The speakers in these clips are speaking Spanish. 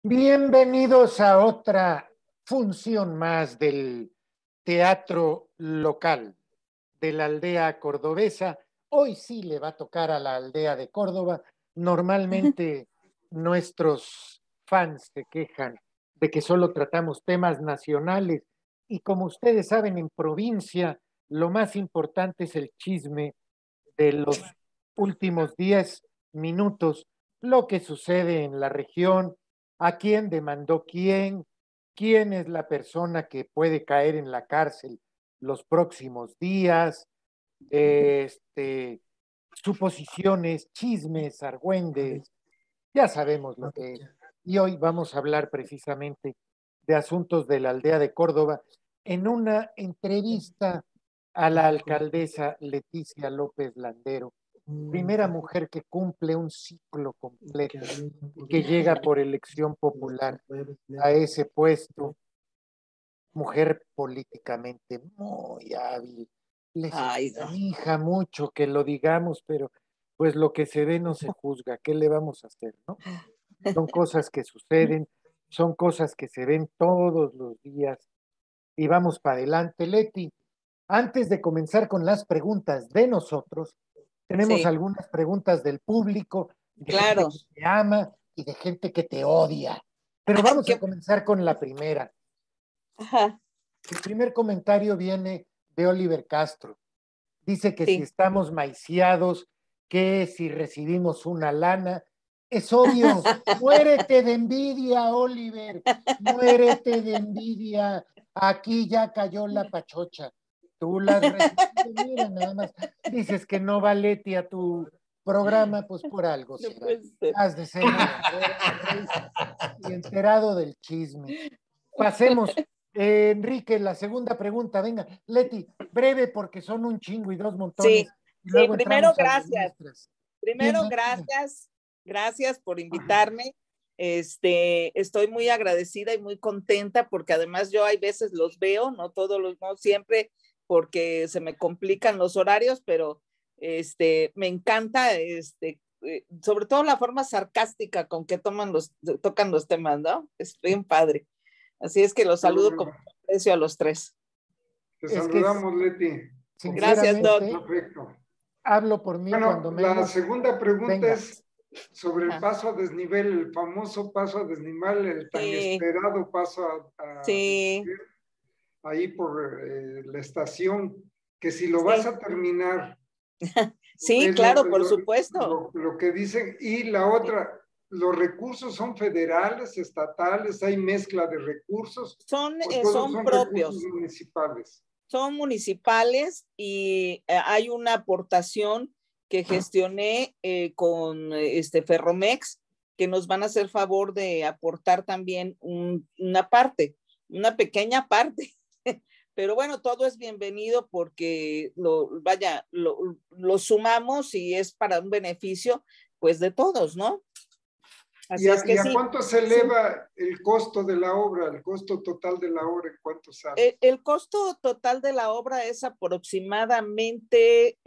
Bienvenidos a otra función más del teatro local de la aldea cordobesa. Hoy sí le va a tocar a la aldea de Córdoba. Normalmente nuestros fans se quejan de que solo tratamos temas nacionales y como ustedes saben, en provincia lo más importante es el chisme de los últimos 10 minutos, lo que sucede en la región, a quién demandó quién es la persona que puede caer en la cárcel los próximos días, suposiciones, chismes, argüendes, ya sabemos lo que es. Y hoy vamos a hablar precisamente de asuntos de la aldea de Córdoba en una entrevista a la alcaldesa Leticia López Landero, primera mujer que cumple un ciclo completo y que llega por elección popular a ese puesto, mujer políticamente muy hábil. Les hija mucho que lo digamos, pero pues lo que se ve no se juzga. ¿Qué le vamos a hacer, no? Son cosas que suceden, son cosas que se ven todos los días y vamos para adelante. Leti, antes de comenzar con las preguntas de nosotros, tenemos algunas preguntas del público, de gente que te ama y de gente que te odia. Pero vamos a comenzar con la primera. Ajá. El primer comentario viene de Oliver Castro. Dice que si estamos maiciados, que si recibimos una lana. Es obvio, muérete de envidia, Oliver, muérete de envidia. Aquí ya cayó la pachocha. Tú las recibiste, mira, nada más. Dices que no va Leti a tu programa, pues por algo No será. puede ser. Has de ser y enterado del chisme. Pasemos. Enrique, la segunda pregunta, venga, Leti, breve porque son un chingo y dos montones. Y luego primero entramos a las gracias. nuestras. Primero, Bienvenida. gracias por invitarme. Estoy muy agradecida y muy contenta porque además yo hay veces los veo, no siempre porque se me complican los horarios, pero me encanta, sobre todo la forma sarcástica con que tocan los temas, ¿no? Es bien padre. Así es que los saludo con aprecio a los tres. Te saludamos, Leti. Gracias, Doc. Perfecto. Hablo por mí cuando menos. La segunda pregunta Venga. es sobre el paso a desnivel, el famoso paso a desnivel, el tan esperado paso a desnivel, ahí por la estación, que si lo vas a terminar. Sí, claro, por supuesto. Lo que dicen, y la otra, los recursos son federales, estatales, hay mezcla de recursos. Son son propios. Municipales. Son municipales y hay una aportación que gestioné con Ferromex, que nos van a hacer favor de aportar también una pequeña parte. Pero bueno, todo es bienvenido porque lo sumamos y es para un beneficio, pues, de todos, ¿no? Así es que ¿y a cuánto se eleva el costo de la obra, el costo total de la obra? ¿En cuánto sale? El costo total de la obra es aproximadamente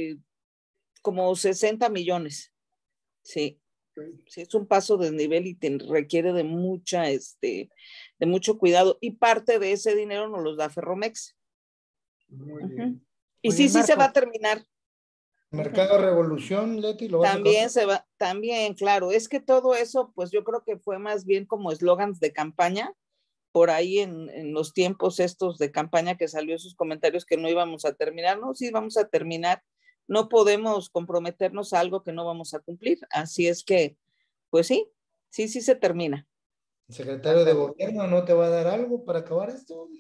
como 60 millones. Sí. Sí, es un paso de nivel y requiere de mucho cuidado. Y parte de ese dinero nos los da Ferromex. Muy bien. Y sí se va a terminar. Mercado Revolución, Leti, ¿lo vas también se va, también, claro. Es que todo eso, pues yo creo que fue más bien como eslogans de campaña, por ahí en los tiempos estos de campaña que salió esos comentarios que no íbamos a terminar. No, sí vamos a terminar. No podemos comprometernos a algo que no vamos a cumplir. Así es que, pues sí se termina. ¿El secretario de gobierno no te va a dar algo para acabar esto?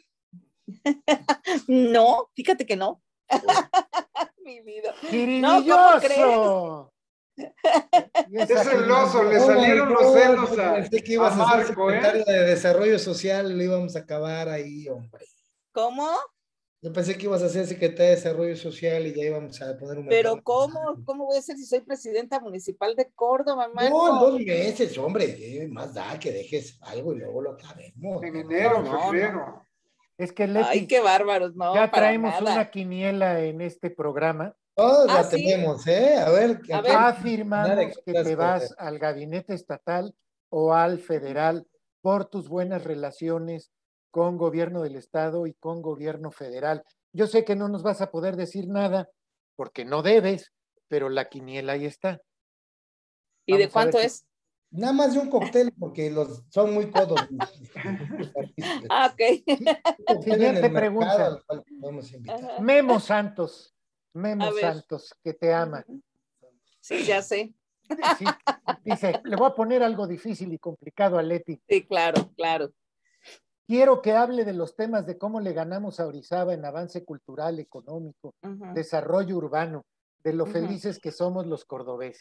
No, fíjate que no. Mi vida. No, ¿cómo crees? Es celoso, le salieron los celos pensé que ibas a ser secretario de Desarrollo Social, le íbamos a acabar ahí, hombre. ¿Cómo? Yo pensé que ibas a ser secretaria de Desarrollo Social y ya íbamos a poner un mercado. Pero ¿cómo voy a ser si soy presidenta municipal de Córdoba, Marco? No, en 2 meses, hombre, más da que dejes algo y luego lo acabemos. En enero, febrero. Es que Leti, ay, qué bárbaros, no, ya traemos una quiniela en este programa. Todos la tenemos, ¿eh? A ver. Afirmamos que te vas al gabinete estatal o al federal por tus buenas relaciones con gobierno del estado y con gobierno federal. Yo sé que no nos vas a poder decir nada porque no debes, pero la quiniela ahí está. ¿Y de cuánto es? Nada más de un cóctel porque son muy codos. Ah, ok. Siguiente pregunta. Memo Santos, que te ama. Sí, ya sé. Sí, dice, le voy a poner algo difícil y complicado a Leti. Sí, claro, claro. Quiero que hable de los temas de cómo le ganamos a Orizaba en avance cultural, económico, desarrollo urbano, de lo felices que somos los cordobeses.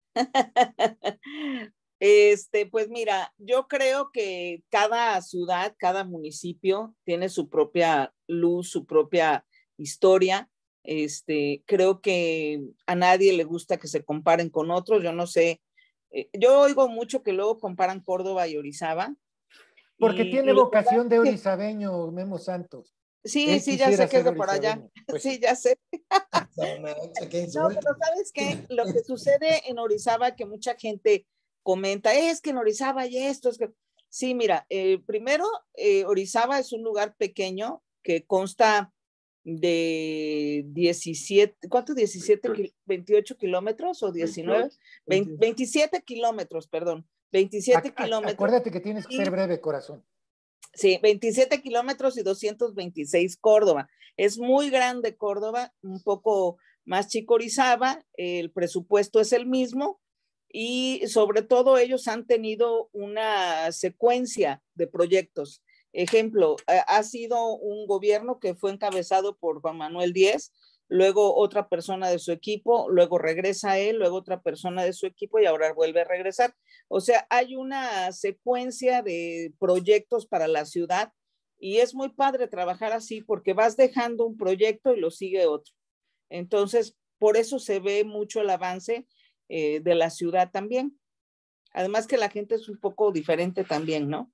Pues mira, yo creo que cada ciudad, cada municipio tiene su propia luz, su propia historia. Creo que a nadie le gusta que se comparen con otros. Yo no sé, yo oigo mucho que luego comparan Córdoba y Orizaba. Porque tiene vocación de orizabeño, Memo Santos. Sí, sí, ya sé que es de por allá. Pues sí, ya sé. No, pero ¿sabes qué? Lo que sucede en Orizaba, que mucha gente comenta, es que en Orizaba hay esto. Es que... Sí, mira, primero, Orizaba es un lugar pequeño que consta de 17, ¿cuánto? 17, 28 kilómetros o 19, 27 kilómetros, perdón, 27 kilómetros. Acuérdate que tienes que ser breve, corazón. Sí, 27 kilómetros y 226 Córdoba. Es muy grande Córdoba, un poco más chico Orizaba, el presupuesto es el mismo y sobre todo ellos han tenido una secuencia de proyectos. Ejemplo, ha sido un gobierno que fue encabezado por Juan Manuel Díez, luego otra persona de su equipo, luego regresa él, luego otra persona de su equipo y ahora vuelve a regresar. O sea, hay una secuencia de proyectos para la ciudad y es muy padre trabajar así porque vas dejando un proyecto y lo sigue otro. Entonces, por eso se ve mucho el avance de la ciudad también. Además que la gente es un poco diferente también, ¿no?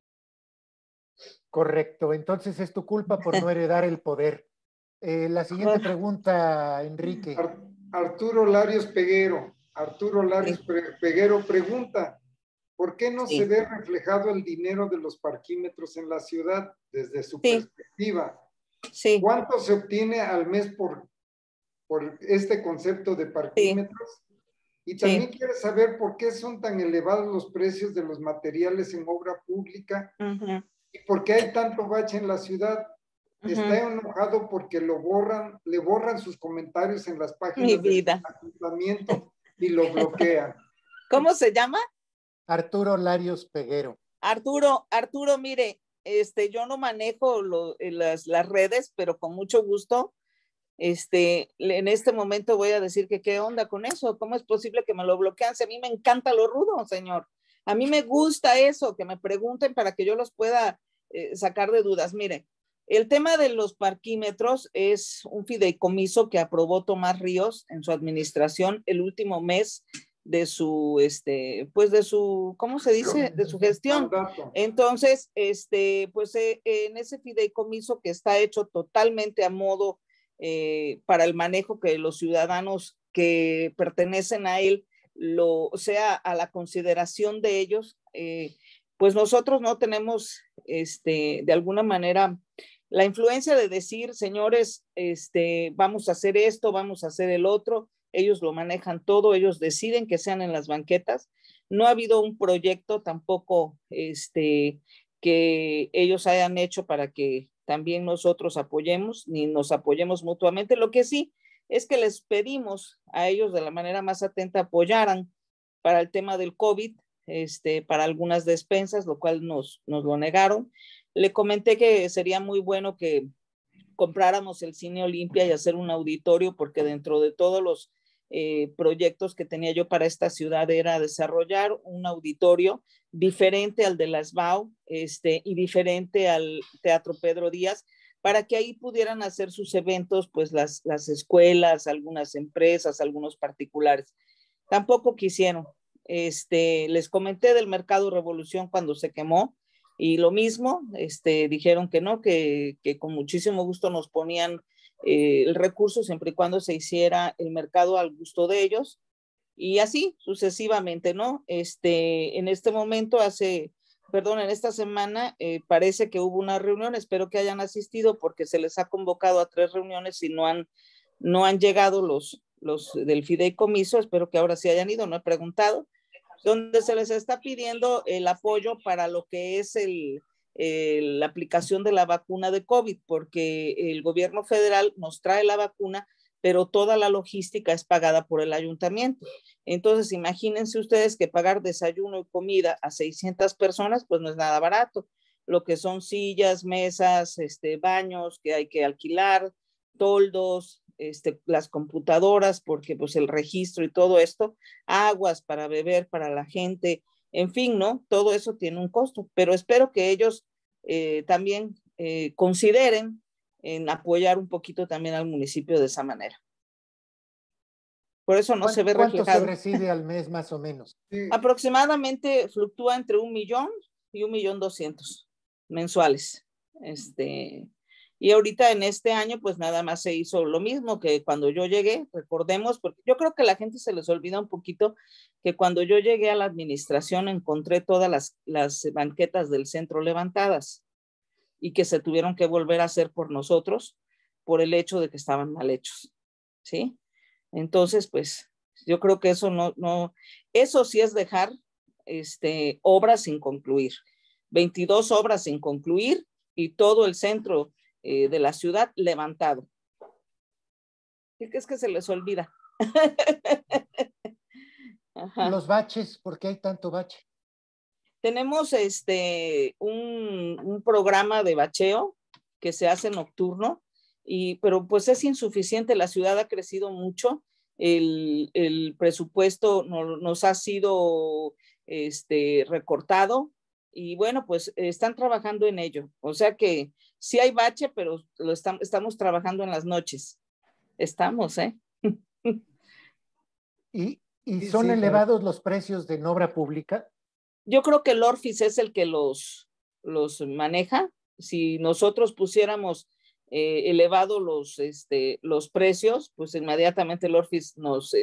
Correcto, entonces es tu culpa por no heredar el poder. La siguiente pregunta, Enrique. Arturo Larios Peguero. Arturo Larios Peguero pregunta, ¿por qué no se ve reflejado el dinero de los parquímetros en la ciudad desde su perspectiva? Sí. ¿Cuánto se obtiene al mes por este concepto de parquímetros? Y también quiere saber por qué son tan elevados los precios de los materiales en obra pública y por qué hay tanto bache en la ciudad. Está enojado porque le borran sus comentarios en las páginas del ayuntamiento y lo bloquean. ¿Cómo se llama? Arturo Larios Peguero. Arturo, mire, yo no manejo las redes, pero con mucho gusto, en este momento voy a decir que qué onda con eso, ¿cómo es posible que me lo bloquean? Si a mí me encanta lo rudo, señor. A mí me gusta eso, que me pregunten para que yo los pueda sacar de dudas. Mire, el tema de los parquímetros es un fideicomiso que aprobó Tomás Ríos en su administración el último mes de su, pues de su, ¿cómo se dice? De su gestión. Entonces, pues en ese fideicomiso que está hecho totalmente a modo para el manejo que los ciudadanos que pertenecen a él, sea a la consideración de ellos, pues nosotros no tenemos, de alguna manera, la influencia de decir, señores, vamos a hacer esto, vamos a hacer el otro. Ellos lo manejan todo, ellos deciden que sean en las banquetas. No ha habido un proyecto tampoco que ellos hayan hecho para que también nosotros apoyemos, ni nos apoyemos mutuamente. Lo que sí es que les pedimos a ellos de la manera más atenta apoyaran para el tema del COVID, para algunas despensas, lo cual nos lo negaron. Le comenté que sería muy bueno que compráramos el Cine Olimpia y hacer un auditorio, porque dentro de todos los proyectos que tenía yo para esta ciudad era desarrollar un auditorio diferente al de la SBAU y diferente al Teatro Pedro Díaz, para que ahí pudieran hacer sus eventos, pues las escuelas, algunas empresas, algunos particulares. Tampoco quisieron. Les comenté del Mercado Revolución cuando se quemó, y lo mismo, dijeron que no, que con muchísimo gusto nos ponían el recurso siempre y cuando se hiciera el mercado al gusto de ellos. y así sucesivamente, ¿no? En este momento, en esta semana parece que hubo una reunión, espero que hayan asistido porque se les ha convocado a 3 reuniones y no han llegado los del fideicomiso, espero que ahora sí hayan ido, no he preguntado, donde se les está pidiendo el apoyo para lo que es la aplicación de la vacuna de COVID, porque el gobierno federal nos trae la vacuna, pero toda la logística es pagada por el ayuntamiento. Entonces, imagínense ustedes que pagar desayuno y comida a 600 personas, pues no es nada barato. Lo que son sillas, mesas, baños que hay que alquilar, toldos, las computadoras, porque pues el registro y todo esto, aguas para beber para la gente, en fin, ¿no? Todo eso tiene un costo, pero espero que ellos también consideren en apoyar un poquito también al municipio de esa manera. Por eso no se ve reflejado. ¿Cuánto se recibe al mes más o menos? Aproximadamente fluctúa entre 1 millón y 1.200.000 mensuales. Y ahorita en este año, pues nada más se hizo lo mismo que cuando yo llegué, recordemos, porque yo creo que a la gente se les olvida un poquito que cuando yo llegué a la administración encontré todas las banquetas del centro levantadas y que se tuvieron que volver a hacer por nosotros por el hecho de que estaban mal hechos, ¿sí? Entonces, pues yo creo que eso eso sí es dejar obras sin concluir, 22 obras sin concluir y todo el centro de la ciudad levantado. ¿Qué es que se les olvida? Ajá. Los baches, ¿por qué hay tanto bache? Tenemos un programa de bacheo que se hace nocturno, pero pues es insuficiente, la ciudad ha crecido mucho, el presupuesto nos ha sido recortado y bueno, pues están trabajando en ello. O sea que sí hay bache, pero estamos trabajando en las noches. Estamos, ¿eh? ¿Y son elevados los precios de obra pública? Yo creo que el Orfis es el que los maneja. Si nosotros pusiéramos elevado los precios, pues inmediatamente el Orfis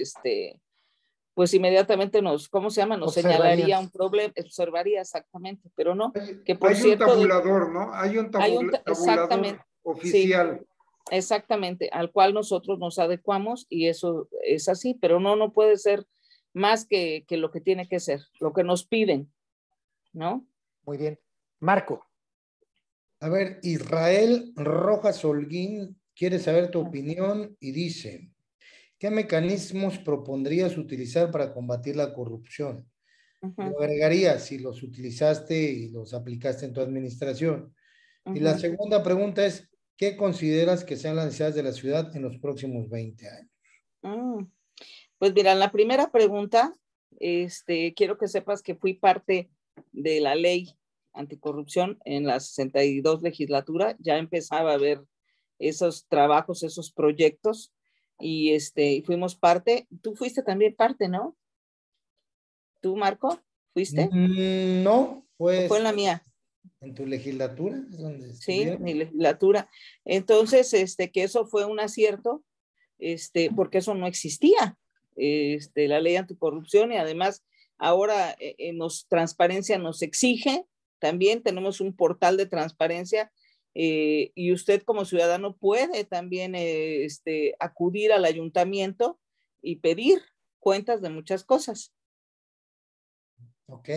¿cómo se llama? Nos señalaría un problema, observaría exactamente, pero no. Que por hay cierto, un tabulador, ¿no? Hay un tabulador oficial. Sí, exactamente, al cual nosotros nos adecuamos y eso es así, pero no puede ser más que lo que tiene que ser, lo que nos piden, ¿no? Muy bien. Marco. A ver, Israel Rojas Holguín quiere saber tu opinión y dice, ¿qué mecanismos propondrías utilizar para combatir la corrupción? Yo agregaría si los utilizaste y los aplicaste en tu administración. Y la segunda pregunta es, ¿qué consideras que sean las necesidades de la ciudad en los próximos 20 años? Pues mira, la primera pregunta, quiero que sepas que fui parte de la ley anticorrupción en la 62 legislatura, ya empezaba a ver esos trabajos, esos proyectos, y fuimos parte. Tú fuiste también parte, ¿no? ¿Tú, Marco, fuiste? No, pues. ¿Fue en la mía? ¿En tu legislatura? Sí, mi legislatura. Entonces, que eso fue un acierto, porque eso no existía, la ley anticorrupción, y además ahora transparencia nos exige, también tenemos un portal de transparencia, y usted como ciudadano puede también acudir al ayuntamiento y pedir cuentas de muchas cosas. Ok.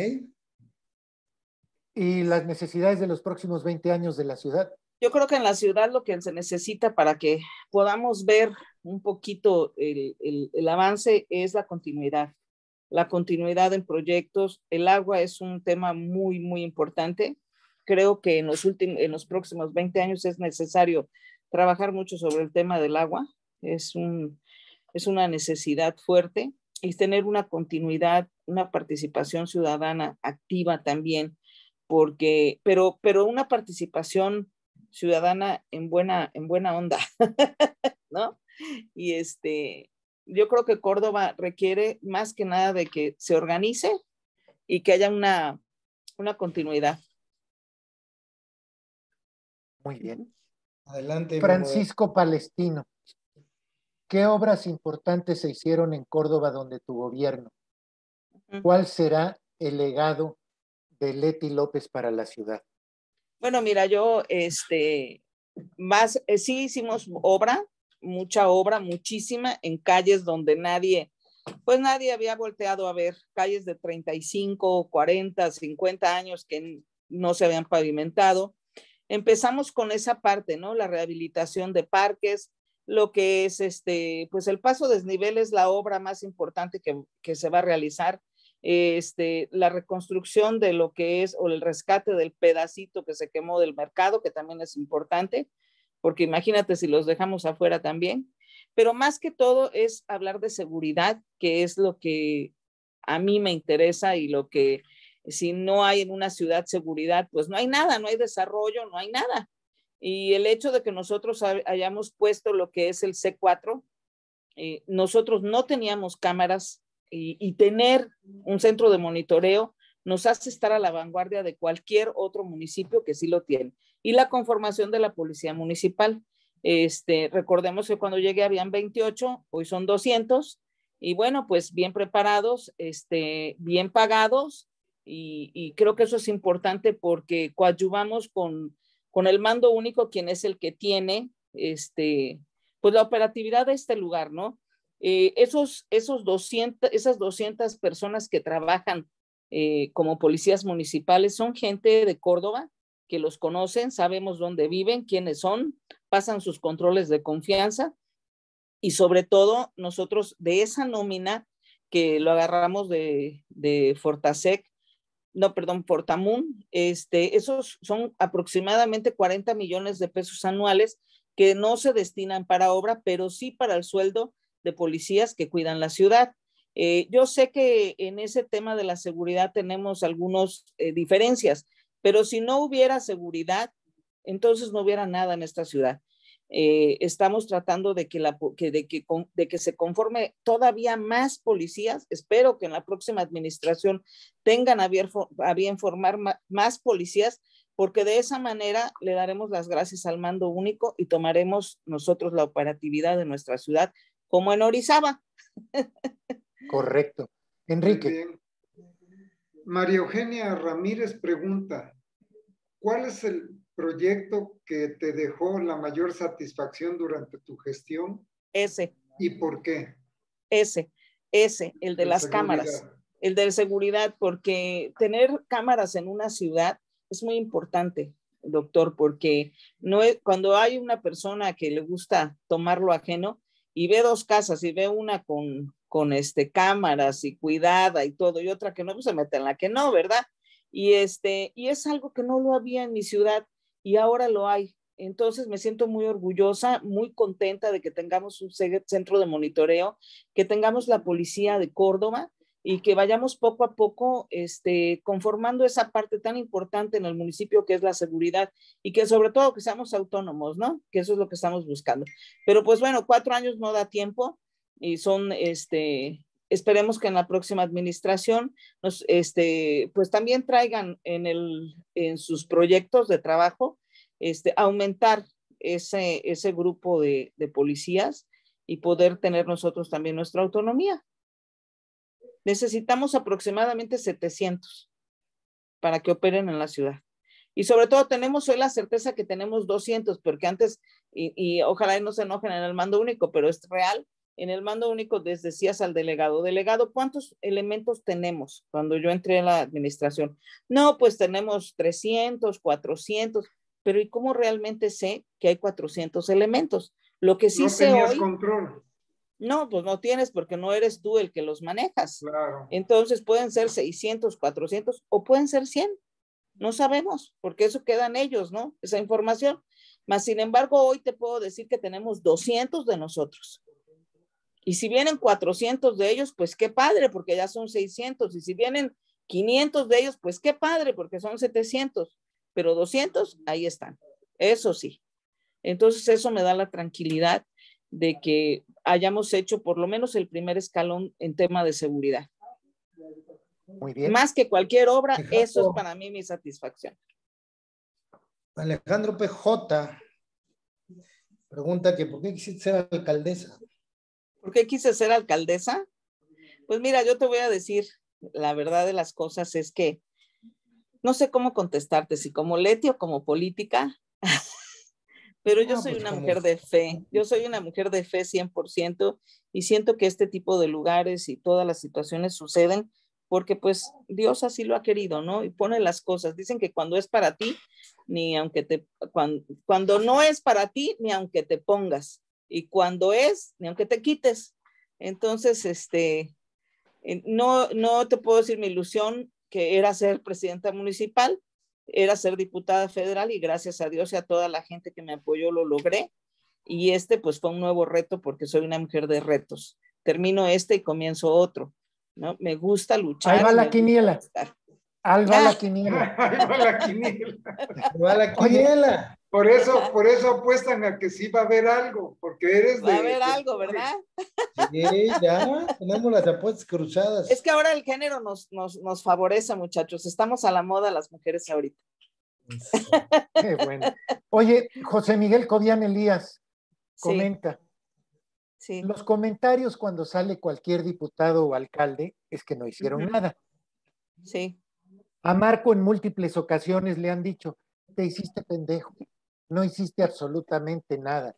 ¿Y las necesidades de los próximos 20 años de la ciudad? Yo creo que en la ciudad lo que se necesita para que podamos ver un poquito el avance es la continuidad en proyectos. El agua es un tema muy, muy importante. Creo que en los próximos 20 años es necesario trabajar mucho sobre el tema del agua. Es una necesidad fuerte y tener una continuidad, una participación ciudadana activa también, pero una participación ciudadana en buena onda, ¿no? Y yo creo que Córdoba requiere más que nada de que se organice y que haya una continuidad. Muy bien. Adelante. Francisco Palestino. ¿qué obras importantes se hicieron en Córdoba donde tu gobierno? ¿Cuál será el legado de Leti López para la ciudad? Bueno, mira, yo, sí hicimos obra, mucha obra, muchísima, en calles donde nadie había volteado a ver, calles de 35, 40, 50 años que no se habían pavimentado. Empezamos con esa parte, ¿no? La rehabilitación de parques, lo que es pues el paso desnivel es la obra más importante que se va a realizar. La reconstrucción de lo que es, o el rescate del pedacito que se quemó del mercado, que también es importante, porque imagínate si los dejamos afuera también. Pero más que todo es hablar de seguridad, que es lo que a mí me interesa y lo que si no hay en una ciudad seguridad, pues no hay nada, no hay desarrollo, no hay nada. Y el hecho de que nosotros hayamos puesto lo que es el C4, nosotros no teníamos cámaras y tener un centro de monitoreo nos hace estar a la vanguardia de cualquier otro municipio que sí lo tiene. Y la conformación de la policía municipal. Recordemos que cuando llegué habían 28, hoy son 200, y bueno, pues bien preparados, bien pagados, y creo que eso es importante porque coadyuvamos con el mando único, quien es el que tiene, pues la operatividad de este lugar, ¿no? Esas 200 personas que trabajan como policías municipales son gente de Córdoba, que los conocen, sabemos dónde viven, quiénes son, pasan sus controles de confianza, y sobre todo nosotros de esa nómina que lo agarramos de Fortasec, no, perdón, Fortamun, esos son aproximadamente 40 millones de pesos anuales que no se destinan para obra, pero sí para el sueldo de policías que cuidan la ciudad. Yo sé que en ese tema de la seguridad tenemos algunas diferencias, pero si no hubiera seguridad, entonces no hubiera nada en esta ciudad. Estamos tratando de que se conforme todavía más policías. Espero que en la próxima administración tengan a bien formar más policías, porque de esa manera le daremos las gracias al mando único y tomaremos nosotros la operatividad de nuestra ciudad, como en Orizaba. Correcto. Enrique. María Eugenia Ramírez pregunta, ¿cuál es el proyecto que te dejó la mayor satisfacción durante tu gestión? Ese. ¿Y por qué? Ese, el de las cámaras, el de seguridad, porque tener cámaras en una ciudad es muy importante, doctor, porque cuando hay una persona que le gusta tomar lo ajeno y ve dos casas y ve una con cámaras y cuidada y todo, y otra que no, pues se mete en la que no, ¿verdad? Y es algo que no lo había en mi ciudad y ahora lo hay. Entonces me siento muy orgullosa, muy contenta de que tengamos un centro de monitoreo, que tengamos la policía de Córdoba y que vayamos poco a poco conformando esa parte tan importante en el municipio que es la seguridad, y que sobre todo que seamos autónomos, ¿no? Que eso es lo que estamos buscando. Pero pues bueno, 4 años no da tiempo y son, esperemos que en la próxima administración nos, pues también traigan en sus proyectos de trabajo aumentar ese grupo de policías y poder tener nosotros también nuestra autonomía. Necesitamos aproximadamente 700 para que operen en la ciudad. Y sobre todo tenemos hoy la certeza que tenemos 200, porque antes, y ojalá no se enojen en el mando único, pero es real, en el mando único les decías al delegado, ¿cuántos elementos tenemos? Cuando yo entré en la administración, no, pues tenemos 300, 400, pero ¿y cómo realmente sé que hay 400 elementos? Lo que sí sé hoy... No tenías control. No, pues no tienes porque no eres tú el que los manejas. Claro. Entonces pueden ser 600, 400 o pueden ser 100. No sabemos, porque eso queda en ellos, ¿no? Esa información. Mas, sin embargo, hoy te puedo decir que tenemos 200 de nosotros. Y si vienen 400 de ellos, pues qué padre, porque ya son 600. Y si vienen 500 de ellos, pues qué padre, porque son 700. Pero 200, ahí están. Eso sí. Entonces, eso me da la tranquilidad de que hayamos hecho por lo menos el primer escalón en tema de seguridad. Muy bien. Más que cualquier obra, eso es para mí mi satisfacción. Alejandro PJ pregunta que ¿por qué quisiste ser alcaldesa? ¿Por qué quise ser alcaldesa? Pues mira, yo te voy a decir, la verdad de las cosas es que no sé cómo contestarte, si como Leti o como política, pero yo soy una mujer de fe, yo soy una mujer de fe 100% y siento que este tipo de lugares y todas las situaciones suceden porque pues Dios así lo ha querido, ¿no? Y pone las cosas. Dicen que cuando es para ti, ni aunque cuando no es para ti, ni aunque te pongas, y cuando es, ni aunque te quites. Entonces, no te puedo decir mi ilusión que era ser presidenta municipal, era ser diputada federal y gracias a Dios y a toda la gente que me apoyó lo logré. Y pues fue un nuevo reto porque soy una mujer de retos. Termino y comienzo otro, ¿no? Me gusta luchar. Ahí va la quiniela. Ahí va la quiniela. Ahí va la quiniela. Ahí va la quiniela. Por eso apuestan a que sí va a haber algo, porque eres va a haber algo, ¿verdad? Sí, ya tenemos las apuestas cruzadas. Es que ahora el género nos favorece, muchachos. Estamos a la moda las mujeres ahorita. Qué bueno. Oye, José Miguel Codián Elías comenta. Sí. Los comentarios cuando sale cualquier diputado o alcalde es que no hicieron nada. Sí. A Marco en múltiples ocasiones le han dicho, te hiciste pendejo, no hiciste absolutamente nada.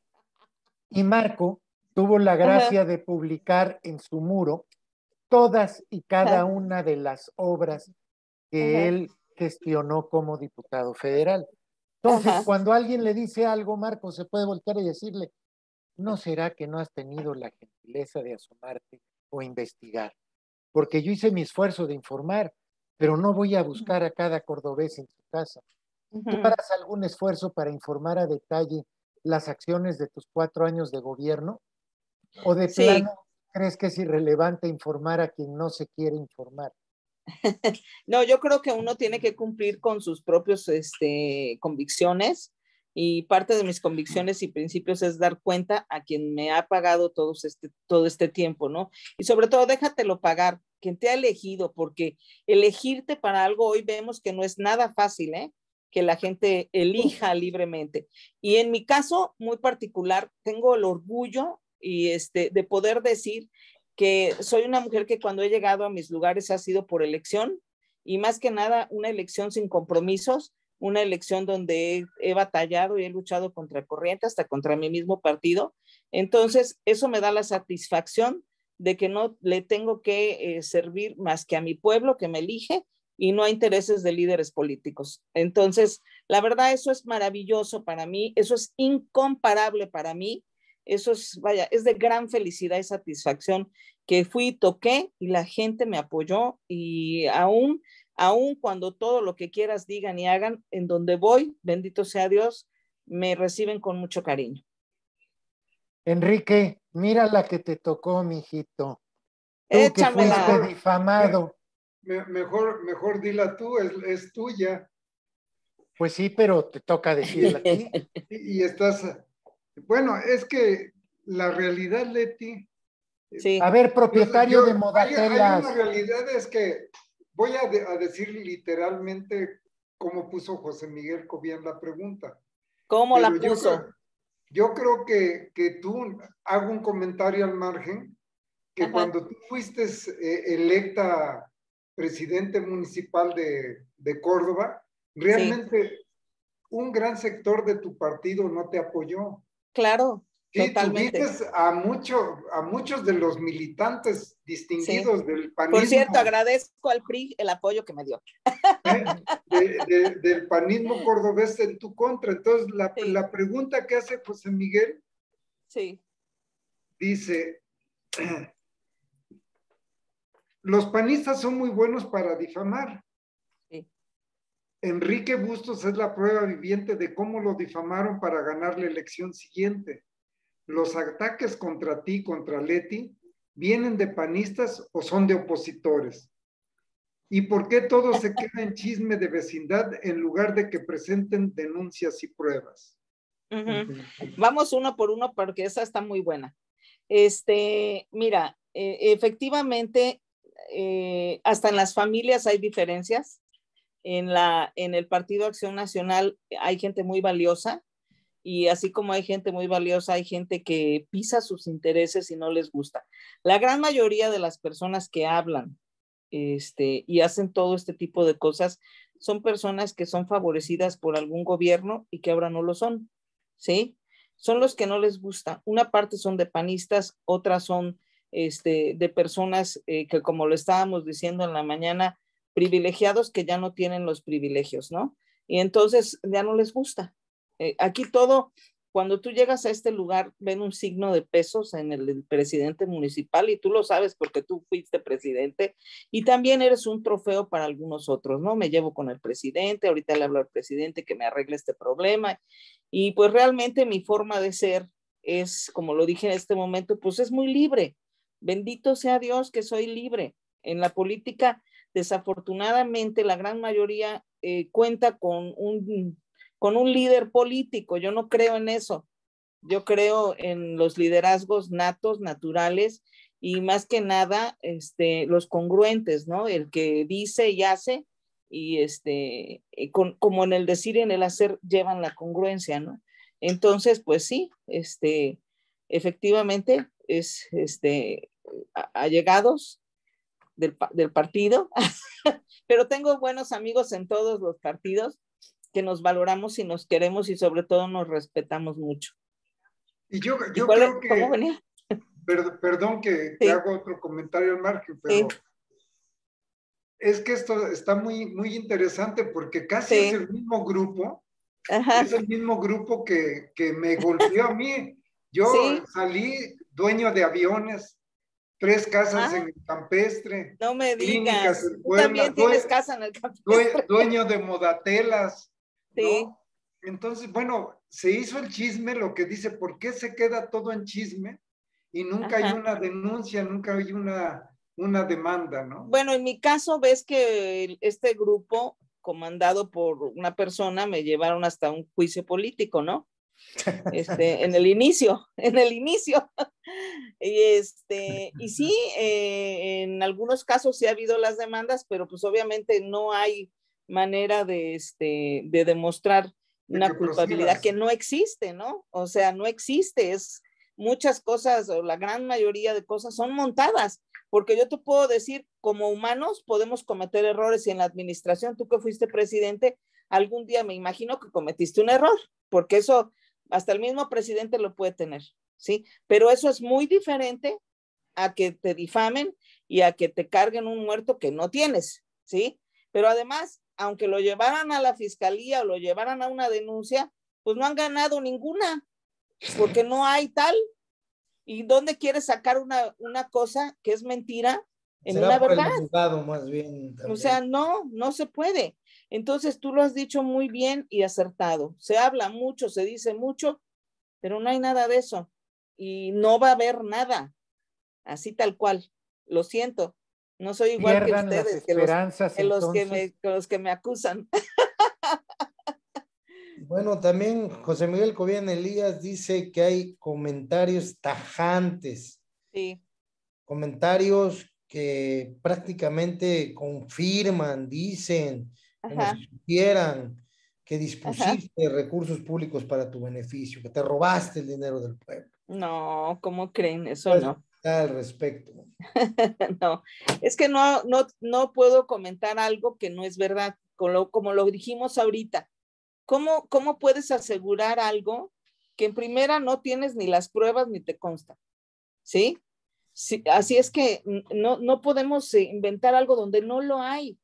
Y Marco tuvo la gracia de publicar en su muro todas y cada una de las obras que él gestionó como diputado federal. Entonces, cuando alguien le dice algo, Marco se puede voltear y decirle, ¿no será que no has tenido la gentileza de asomarte o investigar? Porque yo hice mi esfuerzo de informar, pero no voy a buscar a cada cordobés en su casa. ¿Tú harás algún esfuerzo para informar a detalle las acciones de tus 4 años de gobierno? ¿O de plano crees que es irrelevante informar a quien no se quiere informar? No, yo creo que uno tiene que cumplir con sus propios convicciones y parte de mis convicciones y principios es dar cuenta a quien me ha pagado todo este tiempo, ¿no? Y sobre todo, déjatelo pagar, quien te ha elegido, porque elegirte para algo hoy vemos que no es nada fácil, ¿eh? Que la gente elija libremente. Y en mi caso muy particular, tengo el orgullo y de poder decir que soy una mujer que cuando he llegado a mis lugares ha sido por elección y más que nada una elección sin compromisos, una elección donde he batallado y he luchado contra corriente, hasta contra mi mismo partido. Entonces, eso me da la satisfacción de que no le tengo que servir más que a mi pueblo que me elige y no a intereses de líderes políticos. Entonces, la verdad, eso es maravilloso para mí, eso es incomparable para mí. Eso es, vaya, es de gran felicidad y satisfacción que fui, toqué y la gente me apoyó y aún cuando todo lo que quieras digan y hagan, en donde voy, bendito sea Dios, me reciben con mucho cariño. Enrique, mira la que te tocó, mijito. Tú Échamela. Que fuiste difamado. Mejor dila tú, es tuya. Pues sí, pero te toca decirla a ti. Y estás... Bueno, es que la realidad, Leti... Sí. A ver, propietario de Modatelas. Hay una realidad, es que voy a decir literalmente cómo puso José Miguel Codián la pregunta. ¿Cómo la puso? Yo creo que tú, hago un comentario al margen, que cuando tú fuiste electa presidente municipal de Córdoba, realmente un gran sector de tu partido no te apoyó. Claro, sí, totalmente. Tuviste a muchos de los militantes distinguidos del panismo. Por cierto, agradezco al PRI el apoyo que me dio. Del panismo cordobés en tu contra. Entonces, la pregunta que hace José Miguel dice, los panistas son muy buenos para difamar. Enrique Bustos es la prueba viviente de cómo lo difamaron para ganar la elección siguiente. Los ataques contra ti, contra Leti, ¿vienen de panistas o son de opositores? ¿Y por qué todo se queda en chisme de vecindad en lugar de que presenten denuncias y pruebas? Vamos uno por uno porque esa está muy buena. Mira, efectivamente, hasta en las familias hay diferencias. En el Partido Acción Nacional hay gente muy valiosa y así como hay gente muy valiosa, hay gente que pisa sus intereses y no les gusta. La gran mayoría de las personas que hablan y hacen todo este tipo de cosas son personas que son favorecidas por algún gobierno y que ahora no lo son, ¿sí? Son los que no les gusta. Una parte son de panistas, otras son de personas que, como lo estábamos diciendo en la mañana, privilegiados que ya no tienen los privilegios, ¿no? Y entonces ya no les gusta. Aquí todo, cuando tú llegas a este lugar, ven un signo de pesos en el presidente municipal, y tú lo sabes porque tú fuiste presidente, y también eres un trofeo para algunos otros, ¿no? Me llevo con el presidente, ahorita le hablo al presidente que me arregle este problema, y pues realmente mi forma de ser es, como lo dije en este momento, pues es muy libre. Bendito sea Dios que soy libre. En la política, desafortunadamente, la gran mayoría cuenta con un líder político. Yo no creo en eso. Yo creo en los liderazgos natos, naturales, y más que nada, los congruentes, ¿no? El que dice y hace, y como en el decir y en el hacer llevan la congruencia, ¿no? Entonces, pues sí, efectivamente es allegados del partido, pero tengo buenos amigos en todos los partidos que nos valoramos y nos queremos y sobre todo nos respetamos mucho. Y yo creo que, ¿cómo venía? Perdón que sí. hago otro comentario al margen, pero sí. Es que esto está muy, muy interesante porque casi es el mismo grupo, Ajá. es el mismo grupo que me golpeó a mí. Yo salí dueño de aviones, 3 casas en el Campestre, no me clínicas digas. en Puebla, tú también tienes casa en el Campestre. Dueño de modatelas, ¿no? Sí. Entonces, bueno, se hizo el chisme, lo que dice, ¿por qué se queda todo en chisme? Y nunca hay una denuncia, nunca hay una demanda, ¿no? Bueno, en mi caso ves que este grupo comandado por una persona me llevaron hasta un juicio político, ¿no? En el inicio. Y sí, en algunos casos sí ha habido las demandas, pero pues obviamente no hay manera de demostrar una culpabilidad que no existe, ¿no? O sea, no existe, muchas cosas, o la gran mayoría de cosas son montadas, porque yo te puedo decir, como humanos podemos cometer errores, y en la administración, tú que fuiste presidente, algún día me imagino que cometiste un error, porque eso hasta el mismo presidente lo puede tener, ¿sí? Pero eso es muy diferente a que te difamen y a que te carguen un muerto que no tienes, ¿sí? Pero además, aunque lo llevaran a la fiscalía o lo llevaran a una denuncia, pues no han ganado ninguna, porque no hay tal. ¿Y dónde quieres sacar una cosa que es mentira en Será una por verdad? El juzgado, más bien. También. O sea, no se puede. Entonces tú lo has dicho muy bien y acertado. Se habla mucho, se dice mucho, pero no hay nada de eso. Y no va a haber nada, así tal cual. Lo siento. No soy igual que ustedes, las esperanzas, los que me acusan. Bueno, también José Miguel Cobian Elías dice que hay comentarios tajantes. Sí. Comentarios que prácticamente confirman, dicen, como si supieran que dispusiste recursos públicos para tu beneficio, que te robaste el dinero del pueblo. No, ¿cómo creen? Eso no. Al respecto. No, es que no puedo comentar algo que no es verdad, como lo dijimos ahorita. ¿Cómo puedes asegurar algo que en primera no tienes ni las pruebas ni te consta? ¿Sí? Sí, así es que no podemos inventar algo donde no lo hay,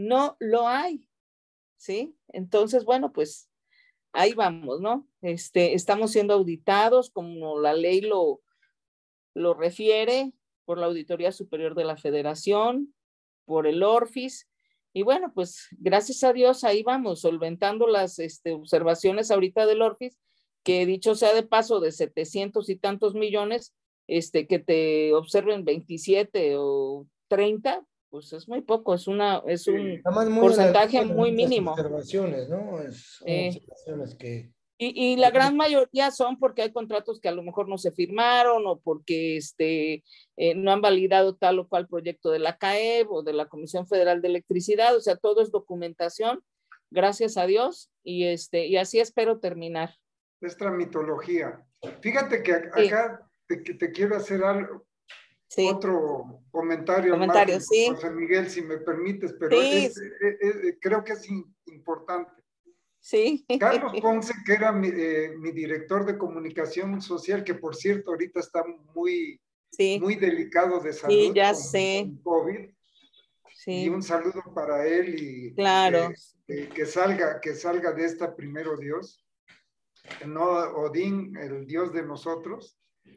¿sí? Entonces, bueno, pues ahí vamos, ¿no? Estamos siendo auditados como la ley lo refiere, por la Auditoría Superior de la Federación, por el ORFIS, y bueno, pues gracias a Dios ahí vamos, solventando las observaciones ahorita del ORFIS, que dicho sea de paso, de 700 y tantos millones, que te observen 27 o 30, pues es muy poco, es un porcentaje muy mínimo. Observaciones, ¿no? Son observaciones que... Y la gran mayoría son porque hay contratos que a lo mejor no se firmaron, o porque no han validado tal o cual proyecto de la CAEB o de la Comisión Federal de Electricidad. O sea, todo es documentación, gracias a Dios, y así espero terminar. Es tramitología. Fíjate que acá te quiero hacer algo. Sí. Otro comentario, sí. José Miguel, si me permites, pero creo que es importante. Sí. Carlos Ponce, que era mi director de comunicación social, que por cierto ahorita está muy delicado de salud con COVID. Sí. Y un saludo para él y claro. que salga de esta primero Dios, no Odín, el Dios de nosotros.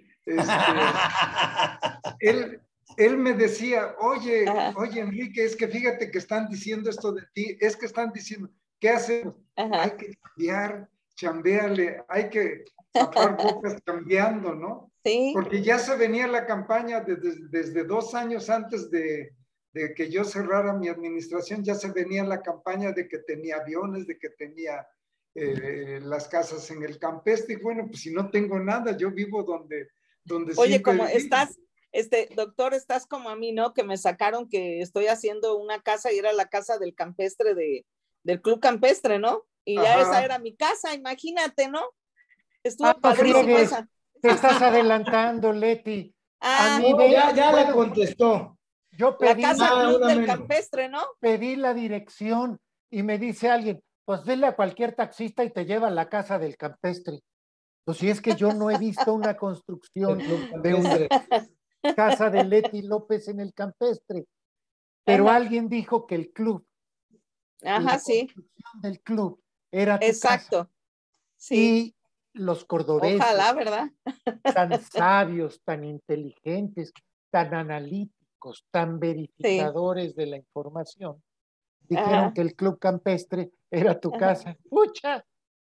Él me decía, oye, Enrique, es que fíjate que están diciendo esto de ti, es que están diciendo, ¿qué hacemos? Hay que cambiar, chambearle, hay que tapar bocas cambiando, ¿no? Sí. Porque ya se venía la campaña desde 2 años antes de que yo cerrara mi administración, ya se venía la campaña de que tenía aviones, de que tenía las casas en el campestre, y bueno, pues si no tengo nada, yo vivo donde Oye, como estás, doctor, estás como a mí, ¿no? Que me sacaron que estoy haciendo una casa y era la casa del campestre del Club Campestre, ¿no? Y ya esa era mi casa, imagínate, ¿no? Estuvo padrísimo esa. Te estás adelantando, Leti. Ya la contestó. Yo pedí la casa Club del Campestre, ¿no? Pedí la dirección y me dice alguien, pues dile a cualquier taxista y te lleva a la casa del campestre. Pues si es que yo no he visto una construcción de una casa de Leti López en el campestre, pero alguien dijo que el club, la construcción del club era tu casa. Sí. Y los cordobeses, ojalá, ¿verdad? Tan sabios, tan inteligentes, tan analíticos, tan verificadores de la información, dijeron que el Club Campestre era tu casa. ¡Pucha!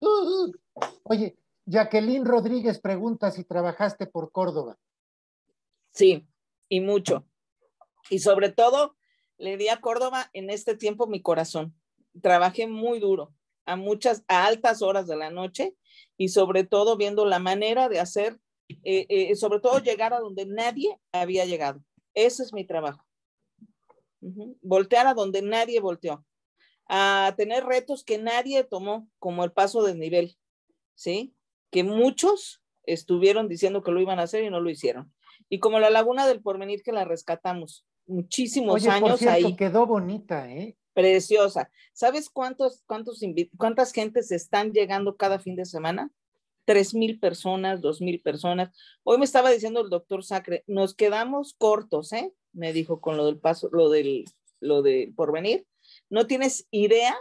Oye, Jacqueline Rodríguez pregunta si trabajaste por Córdoba. Sí, y mucho. Y sobre todo, le di a Córdoba en este tiempo mi corazón. Trabajé muy duro, a altas horas de la noche, y sobre todo viendo la manera de hacer, sobre todo llegar a donde nadie había llegado. Ese es mi trabajo. Voltear a donde nadie volteó. A tener retos que nadie tomó, como el paso de nivel, ¿sí? Que muchos estuvieron diciendo que lo iban a hacer y no lo hicieron. Y como la Laguna del Porvenir, que la rescatamos muchísimos años, por cierto, ahí. Quedó bonita, ¿eh? Preciosa. ¿Sabes cuántas gentes están llegando cada fin de semana? 3,000 personas, 2,000 personas. Hoy me estaba diciendo el doctor Sacre, nos quedamos cortos, ¿eh? Me dijo con lo del paso, lo del Porvenir. No tienes idea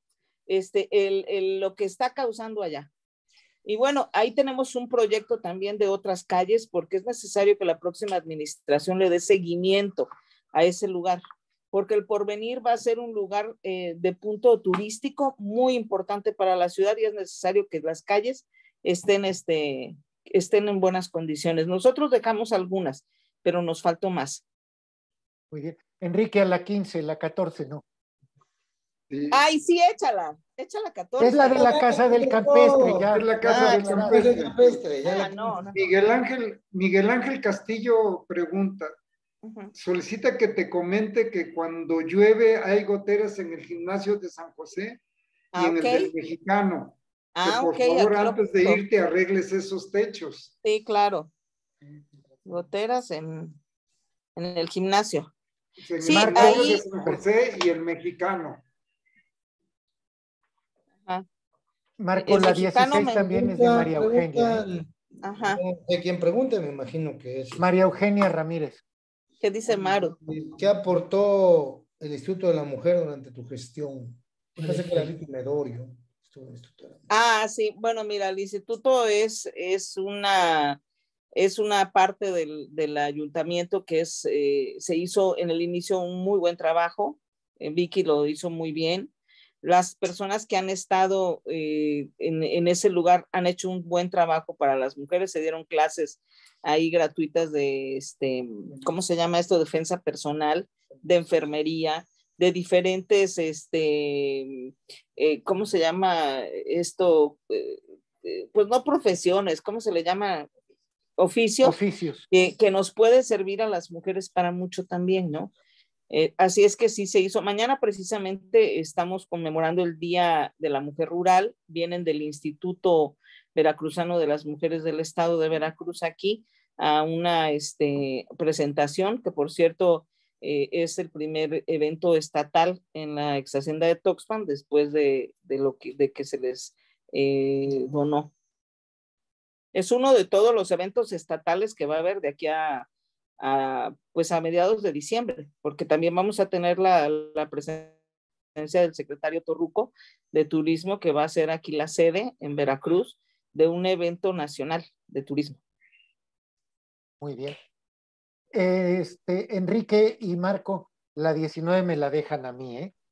lo que está causando allá. Y bueno, ahí tenemos un proyecto también de otras calles, porque es necesario que la próxima administración le dé seguimiento a ese lugar, porque el Porvenir va a ser un lugar de punto turístico muy importante para la ciudad, y es necesario que las calles estén en buenas condiciones. Nosotros dejamos algunas, pero nos faltó más. Muy bien. Enrique, a la 15, la 14, ¿no? Sí. Ay, sí, échala 14. Es la de la casa del campestre, ya. Es la casa del campestre. No. Miguel Ángel Castillo pregunta, solicita que te comente que cuando llueve hay goteras en el gimnasio de San José y en el del Mexicano. Que por favor, antes de irte arregles esos techos. Sí, claro. Goteras en el gimnasio. En sí, el gimnasio de San José y el Mexicano. Marco, la 16 también es de María Eugenia. Ajá. De quien pregunte, me imagino que es. María Eugenia Ramírez. ¿Qué dice Maru? ¿Qué aportó el Instituto de la Mujer durante tu gestión? Parece que era Vicky Medorio. Sí, bueno, mira, el instituto es una parte del ayuntamiento que se hizo en el inicio un muy buen trabajo. Vicky lo hizo muy bien. Las personas que han estado en ese lugar han hecho un buen trabajo para las mujeres. Se dieron clases ahí gratuitas de, ¿cómo se llama esto? Defensa personal, de enfermería, de diferentes, ¿cómo se llama esto? Pues no profesiones, ¿cómo se le llama? Oficios. Oficios. Que nos puede servir a las mujeres para mucho también, ¿no? Así es que sí se hizo. Mañana precisamente estamos conmemorando el Día de la Mujer Rural. Vienen del Instituto Veracruzano de las Mujeres del Estado de Veracruz aquí a una presentación, que por cierto es el primer evento estatal en la ex hacienda de Tuxpan después de que se les donó. Es uno de todos los eventos estatales que va a haber de aquí pues a mediados de diciembre, porque también vamos a tener la presencia del secretario Torruco de Turismo, que va a ser aquí la sede en Veracruz de un evento nacional de turismo. Muy bien. Enrique y Marco, la 19 me la dejan a mí, ¿eh?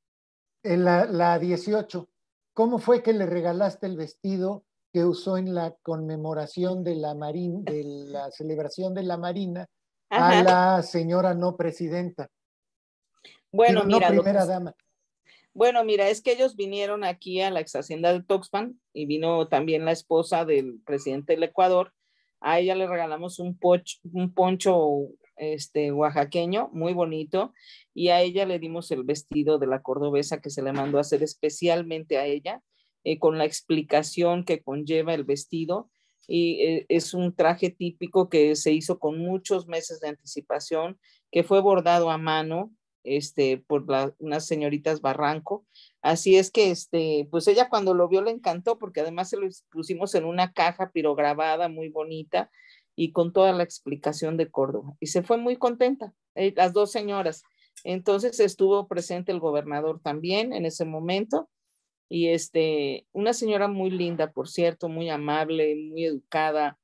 La 18, ¿cómo fue que le regalaste el vestido que usó en la conmemoración de la celebración de la Marina a la señora no presidenta? Bueno, digo, mira, no primera dama. Bueno, mira, es que ellos vinieron aquí a la ex hacienda de Tuxpan y vino también la esposa del presidente del Ecuador. A ella le regalamos un poncho oaxaqueño muy bonito, y a ella le dimos el vestido de la cordobesa que se le mandó a hacer especialmente a ella, con la explicación que conlleva el vestido. Y es un traje típico que se hizo con muchos meses de anticipación, que fue bordado a mano por unas señoritas Barranco. Así es que pues ella cuando lo vio le encantó, porque además se lo pusimos en una caja pirograbada muy bonita y con toda la explicación de Córdoba, y se fue muy contenta, las dos señoras. Entonces estuvo presente el gobernador también en ese momento, y una señora muy linda, por cierto, muy amable, muy educada.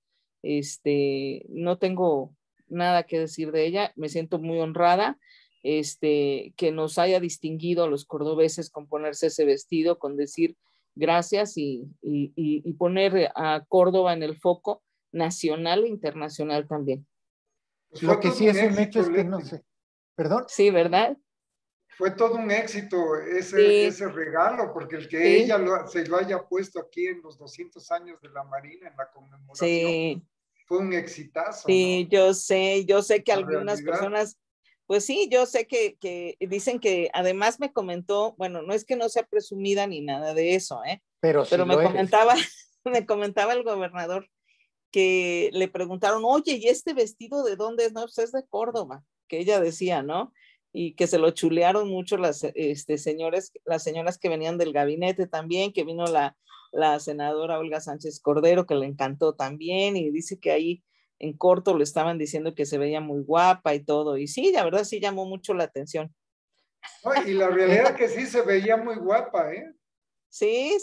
No tengo nada que decir de ella, me siento muy honrada que nos haya distinguido a los cordobeses con ponerse ese vestido, con decir gracias y poner a Córdoba en el foco nacional e internacional también. Pues lo que sí es un hecho es que no sé. ¿Perdón? Sí, ¿verdad? Fue todo un éxito ese regalo, porque el que ella se lo haya puesto aquí en los 200 años de la Marina, en la conmemoración, fue un exitazo. Sí, ¿no? yo sé que algunas personas, pues sí, yo sé que dicen que además me comentó, bueno, no es que no sea presumida ni nada de eso, pero sí me comentaba, me comentaba el gobernador que le preguntaron, oye, ¿y este vestido de dónde es? No, pues es de Córdoba, que ella decía, ¿no? Y que se lo chulearon mucho las señoras que venían del gabinete también, que vino la senadora Olga Sánchez Cordero, que le encantó también, y dice que ahí en corto le estaban diciendo que se veía muy guapa y todo, y sí, la verdad sí llamó mucho la atención. No, y la realidad es que sí se veía muy guapa, ¿eh? Sí.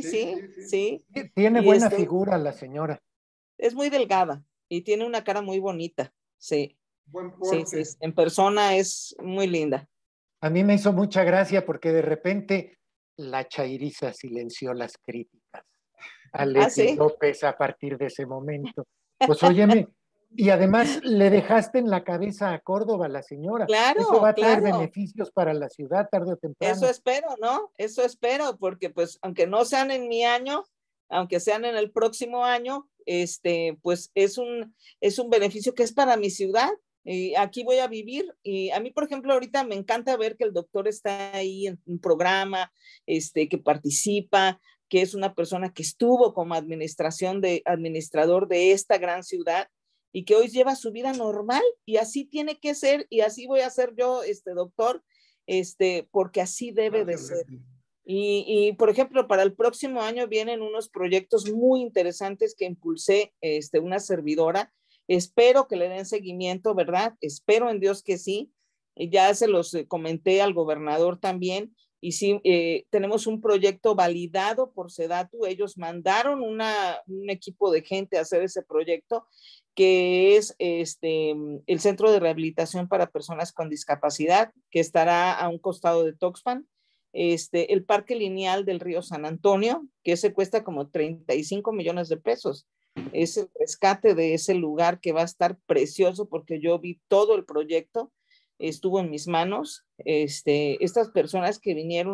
Tiene buena figura la señora. Es muy delgada y tiene una cara muy bonita, sí. Buen porte. Sí, en persona es muy linda. A mí me hizo mucha gracia porque de repente la chairiza silenció las críticas a Leti López a partir de ese momento. Pues óyeme, y además le dejaste en la cabeza a Córdoba, la señora. Claro, eso va a traer beneficios para la ciudad tarde o temprano. Eso espero, ¿no? Eso espero, porque pues aunque no sean en mi año, aunque sean en el próximo año, pues es un beneficio que es para mi ciudad. Y aquí voy a vivir, y a mí, por ejemplo, ahorita me encanta ver que el doctor está ahí en un programa, que participa, que es una persona que estuvo como administrador de esta gran ciudad y que hoy lleva su vida normal, y así tiene que ser, y así voy a ser yo, doctor, porque así debe de ser. Y, por ejemplo, para el próximo año vienen unos proyectos muy interesantes que impulsé una servidora. Espero que le den seguimiento, ¿verdad? Espero en Dios que sí. Ya se los comenté al gobernador también. Y sí, tenemos un proyecto validado por Sedatu. Ellos mandaron un equipo de gente a hacer ese proyecto, que es el Centro de Rehabilitación para Personas con Discapacidad, que estará a un costado de Tuxpan. El Parque Lineal del Río San Antonio, que ese cuesta como 35 millones de pesos. Es el rescate de ese lugar, que va a estar precioso, porque yo vi todo el proyecto, estuvo en mis manos. Estas personas que vinieron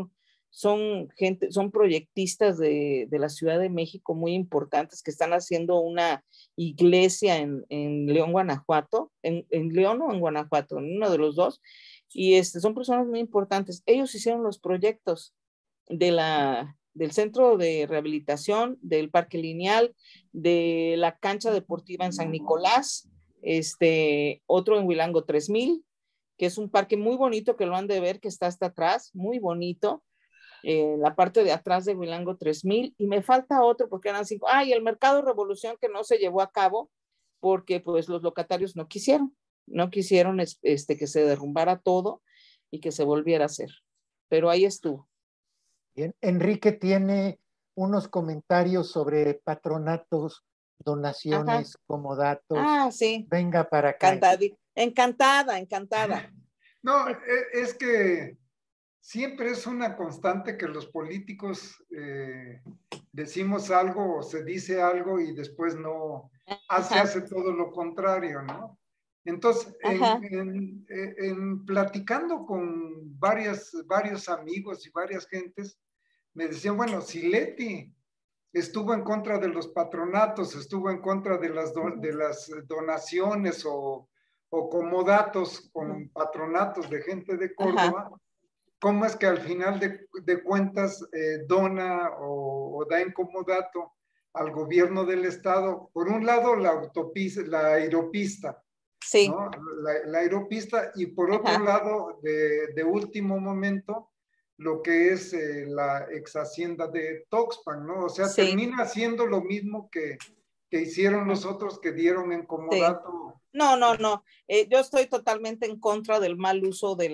son proyectistas de la Ciudad de México muy importantes que están haciendo una iglesia en León, Guanajuato, en León o en Guanajuato, en uno de los dos, y son personas muy importantes. Ellos hicieron los proyectos del centro de rehabilitación, del parque lineal, de la cancha deportiva en San Nicolás, otro en Huilango 3000, que es un parque muy bonito que lo han de ver, que está hasta atrás, muy bonito, la parte de atrás de Huilango 3000, y me falta otro porque eran 5. Y el Mercado Revolución, que no se llevó a cabo porque pues los locatarios no quisieron que se derrumbara todo y que se volviera a hacer, pero ahí estuvo. Bien. Enrique tiene unos comentarios sobre patronatos, donaciones, comodatos. Sí. Venga para acá. Encantada. No, es que siempre es una constante que los políticos decimos algo o se dice algo y después no se hace todo lo contrario, ¿no? Entonces, en platicando con varios amigos y varias gentes, me decían, bueno, si Leti estuvo en contra de los patronatos, estuvo en contra de las donaciones o comodatos con patronatos de gente de Córdoba, ¿cómo es que al final de cuentas dona o da en comodato al gobierno del estado? Por un lado, la aeropista, sí, ¿no? La aeropista, y por otro lado, de último momento, lo que es la ex hacienda de Tuxpan, ¿no? O sea, termina siendo lo mismo que hicieron los otros que dieron en comodato. No. Yo estoy totalmente en contra del mal uso de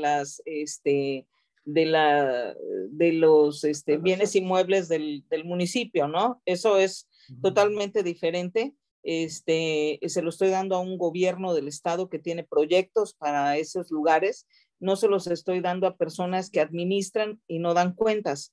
los bienes inmuebles del municipio, ¿no? Eso es totalmente diferente. Se lo estoy dando a un gobierno del estado que tiene proyectos para esos lugares. No se los estoy dando a personas que administran y no dan cuentas.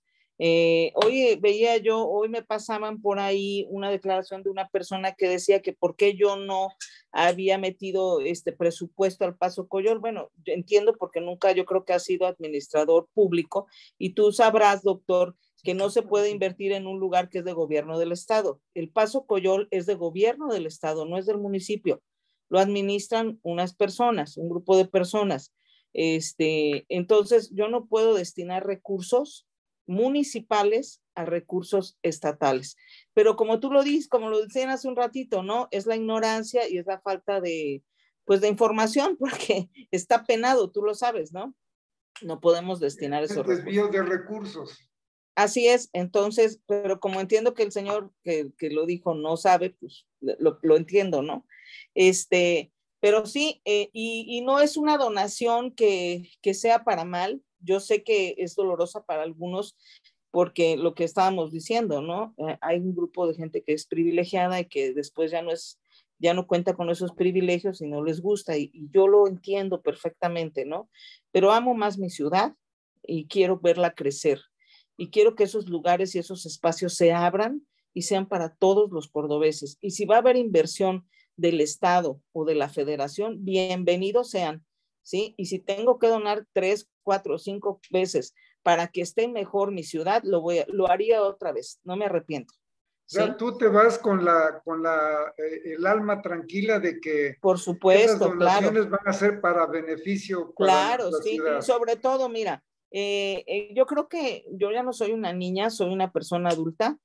Hoy me pasaban por ahí una declaración de una persona que decía que por qué yo no había metido presupuesto al Paso Coyol. Bueno, yo entiendo porque nunca yo creo que ha sido administrador público, y tú sabrás, doctor, que no se puede invertir en un lugar que es de gobierno del estado. El Paso Coyol es de gobierno del estado, no es del municipio. Lo administran unas personas, un grupo de personas. Entonces yo no puedo destinar recursos municipales a recursos estatales. Pero como tú lo dices, como lo decían hace un ratito, ¿no? Es la ignorancia y es la falta de información, porque está penado, tú lo sabes, ¿no? No podemos destinar esos recursos. Desvío de recursos. Así es, entonces, pero como entiendo que el señor que lo dijo no sabe, pues lo entiendo, ¿no? Pero sí, y no es una donación que sea para mal. Yo sé que es dolorosa para algunos, porque lo que estábamos diciendo, ¿no? Hay un grupo de gente que es privilegiada y que después ya no cuenta con esos privilegios y no les gusta, y yo lo entiendo perfectamente, ¿no? Pero amo más mi ciudad y quiero verla crecer, y quiero que esos lugares y esos espacios se abran y sean para todos los cordobeses. Y si va a haber inversión del estado o de la federación, bienvenidos sean, ¿sí? Y si tengo que donar 3, 4, 5 veces para que esté mejor mi ciudad, lo haría otra vez, no me arrepiento. ¿Sí? O sea, tú te vas con el alma tranquila de que por supuesto, esas donaciones van a ser para beneficio para la ciudad. Y sobre todo, mira, yo creo que yo ya no soy una niña, soy una persona adulta.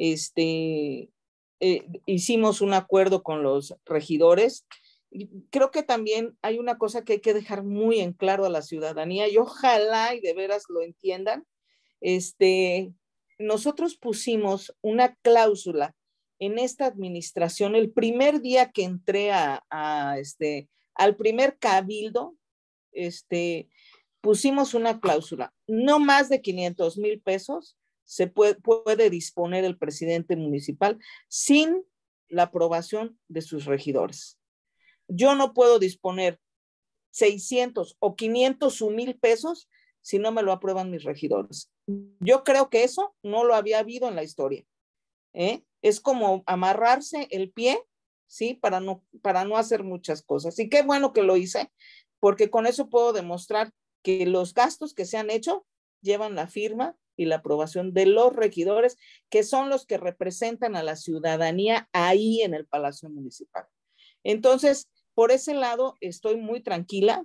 Hicimos un acuerdo con los regidores. Creo que también hay una cosa que hay que dejar muy en claro a la ciudadanía, y ojalá y de veras lo entiendan. Nosotros pusimos una cláusula en esta administración el primer día que entré al primer cabildo. Pusimos una cláusula: no más de 500,000 pesos se puede disponer el presidente municipal sin la aprobación de sus regidores. Yo no puedo disponer 600 o 500 o 1,000 pesos si no me lo aprueban mis regidores. Yo creo que eso no lo había habido en la historia. Es como amarrarse el pie, ¿sí? Para no hacer muchas cosas. Y qué bueno que lo hice, porque con eso puedo demostrar que los gastos que se han hecho llevan la firma y la aprobación de los regidores, que son los que representan a la ciudadanía ahí en el Palacio Municipal. Entonces, por ese lado, estoy muy tranquila.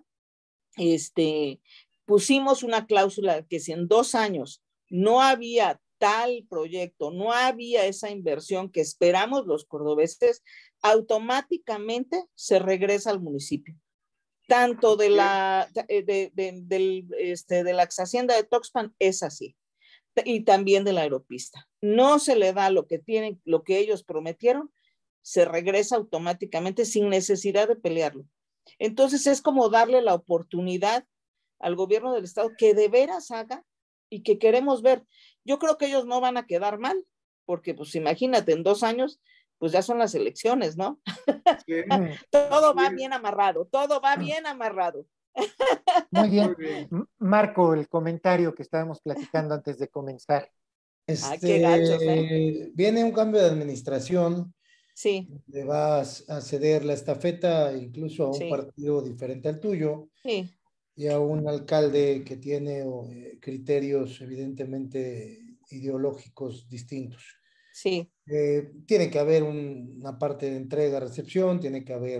Pusimos una cláusula que si en 2 años no había tal proyecto, no había esa inversión que esperamos los cordobeses, automáticamente se regresa al municipio. Tanto de la ex hacienda de Tuxpan es así, y también de la aeropista. No se le da lo que tienen, lo que ellos prometieron, se regresa automáticamente sin necesidad de pelearlo. Entonces es como darle la oportunidad al gobierno del estado que de veras haga y que queremos ver. Yo creo que ellos no van a quedar mal, porque pues imagínate, en 2 años, pues ya son las elecciones, ¿no? Sí. Todo va bien amarrado, todo va bien amarrado. Muy bien. Muy bien. Marco, el comentario que estábamos platicando antes de comenzar. Qué gachos, Viene un cambio de administración. Sí. Le vas a ceder la estafeta incluso a un partido diferente al tuyo. Sí. Y a un alcalde que tiene criterios evidentemente ideológicos distintos. Sí. Tiene que haber una parte de entrega-recepción, tiene que haber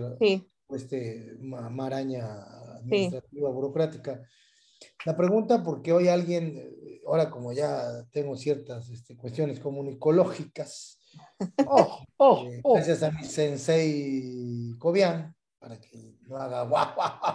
maraña administrativa, burocrática. La pregunta, porque hoy alguien, ahora como ya tengo ciertas cuestiones comunicológicas, gracias a mi sensei Cobian, para que no haga guau,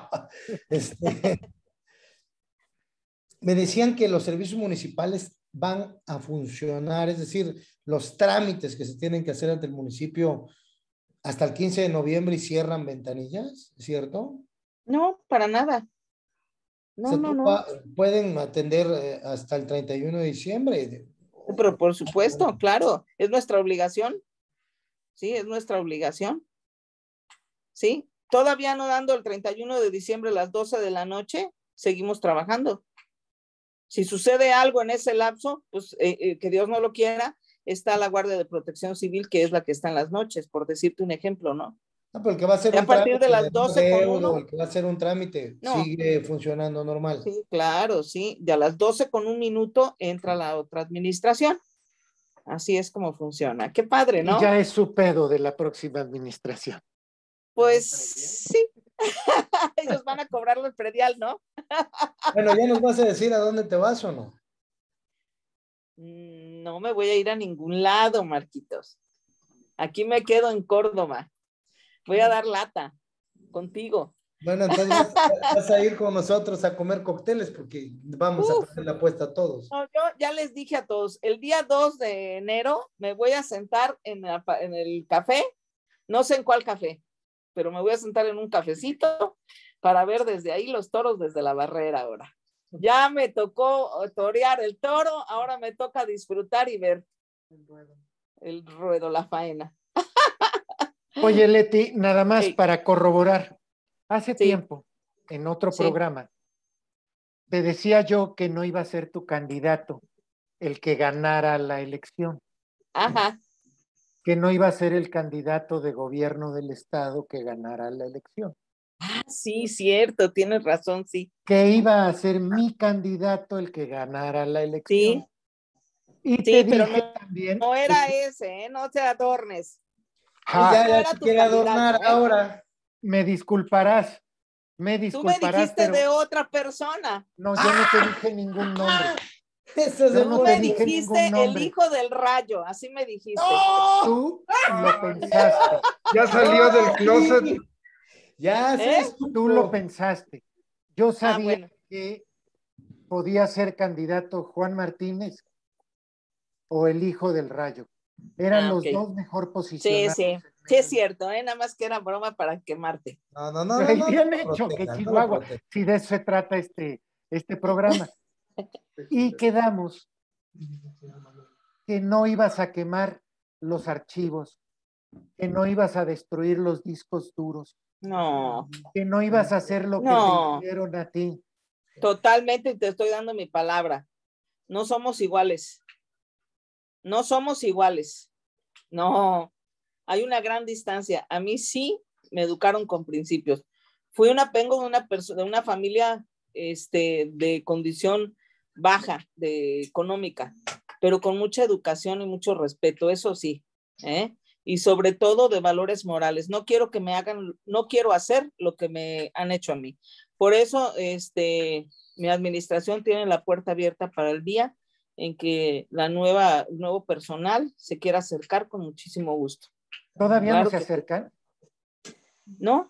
me decían que los servicios municipales van a funcionar, es decir, los trámites que se tienen que hacer ante el municipio hasta el 15 de noviembre y cierran ventanillas, ¿cierto? No, para nada. No. Pueden atender hasta el 31 de diciembre. Pero por supuesto, claro, es nuestra obligación. Sí, es nuestra obligación. Sí, todavía no dando el 31 de diciembre a las 12 de la noche, seguimos trabajando. Si sucede algo en ese lapso, pues que Dios no lo quiera, está la Guardia de Protección Civil, que es la que está en las noches, por decirte un ejemplo, ¿no? No, pero el que va a hacer a partir de las 12:01, el que va a hacer un trámite sigue funcionando normal. Sí, claro, sí. De a las 12:01 entra la otra administración. Así es como funciona. Qué padre, ¿no? Y ya es su pedo de la próxima administración. Pues sí. Ellos van a cobrarlo el predial, ¿no? Bueno, ¿ya nos vas a decir a dónde te vas o no? No me voy a ir a ningún lado, Marquitos. Aquí me quedo en Córdoba. Voy a dar lata contigo. Bueno, entonces vas a ir con nosotros a comer cócteles porque vamos a poner la apuesta a todos. No, yo ya les dije a todos, el día 2 de enero me voy a sentar en el café, no sé en cuál café, pero me voy a sentar en un cafecito para ver desde ahí los toros desde la barrera ahora. Ya me tocó torear el toro, ahora me toca disfrutar y ver el ruedo, la faena. Oye, Leti, nada más para corroborar. Hace tiempo, en otro programa, te decía yo que no iba a ser tu candidato el que ganara la elección. Ajá. Que no iba a ser el candidato de gobierno del estado que ganara la elección. Ah, sí, cierto, tienes razón, sí. Que iba a ser mi candidato el que ganara la elección. Sí. Y te dije pero también. No era ese, ¿eh? No te adornes. Ya era tu quiere adornar ahora. Me disculparás. Tú me dijiste pero... de otra persona. No, yo no te dije ningún nombre. Tú me dijiste el hijo del rayo, así me dijiste. ¡Oh! Tú lo pensaste. Ya salió del closet. Ya Tú lo pensaste. Yo sabía que podía ser candidato Juan Martínez o el hijo del rayo. Eran los dos mejor posicionados. Sí, es cierto, nada más que era broma para quemarte. No. Bien hecho, que Chihuahua. Si de eso se trata este programa. Y quedamos que no ibas a quemar los archivos, que no ibas a destruir los discos duros. No. Que no ibas a hacer lo que te hicieron a ti. Totalmente, y te estoy dando mi palabra. No somos iguales. No somos iguales. No. Hay una gran distancia. A mí sí me educaron con principios. Vengo de una familia de condición baja de económica, pero con mucha educación y mucho respeto, eso sí, y sobre todo de valores morales. No quiero que me hagan, no quiero hacer lo que me han hecho a mí. Por eso, mi administración tiene la puerta abierta para el día en que el nuevo personal se quiera acercar con muchísimo gusto. ¿Todavía claro no se acercan? ¿No?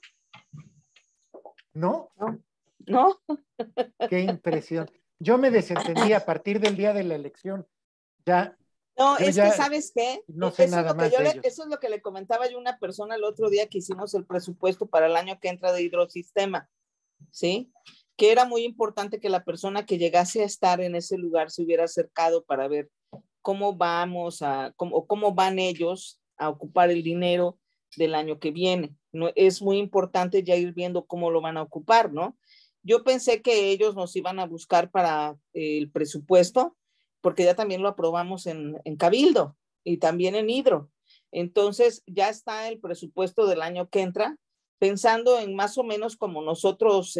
¿No? ¿No? Qué impresión. Yo me desentendí a partir del día de la elección. Ya. No, es que ¿sabes qué? No sé nada más de ellos. Eso es lo que le comentaba yo a una persona el otro día que hicimos el presupuesto para el año que entra de hidrosistema, ¿sí? Que era muy importante que la persona que llegase a estar en ese lugar se hubiera acercado para ver cómo cómo van ellos a ocupar el dinero del año que viene. No, es muy importante ya ir viendo cómo lo van a ocupar, ¿no? Yo pensé que ellos nos iban a buscar para el presupuesto, porque ya también lo aprobamos en Cabildo y también en Hidro. Entonces ya está el presupuesto del año que entra, pensando en más o menos como nosotros